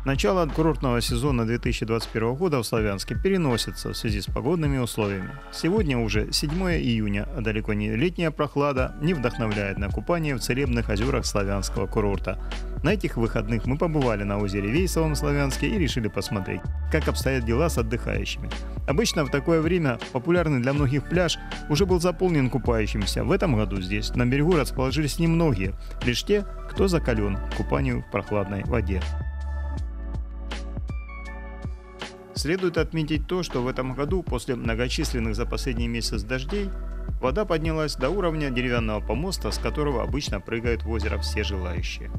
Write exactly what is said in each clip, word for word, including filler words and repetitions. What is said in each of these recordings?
Начало курортного сезона две тысячи двадцать первого года в Славянске переносится в связи с погодными условиями. Сегодня уже седьмое июня, а далеко не летняя прохлада не вдохновляет на купание в целебных озерах славянского курорта. На этих выходных мы побывали на озере Вейсовом в Славянске и решили посмотреть, как обстоят дела с отдыхающими. Обычно в такое время популярный для многих пляж уже был заполнен купающимися. В этом году здесь на берегу расположились немногие, лишь те, кто закален к купанию в прохладной воде. Следует отметить то, что в этом году после многочисленных за последний месяц дождей вода поднялась до уровня деревянного помоста, с которого обычно прыгают в озеро все желающие.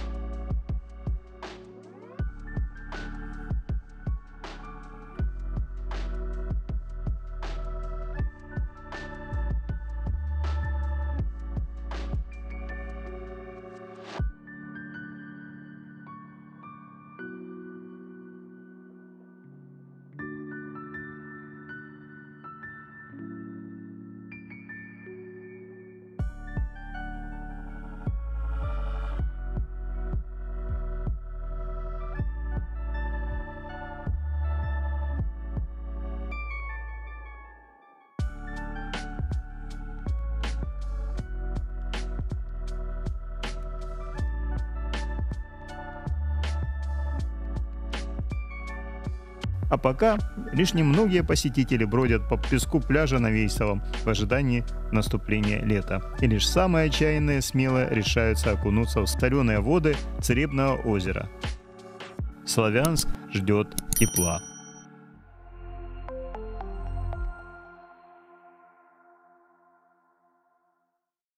А пока лишь немногие посетители бродят по песку пляжа на Вейсовом в ожидании наступления лета. И лишь самые отчаянные смело решаются окунуться в соленые воды Цребного озера. Славянск ждет тепла.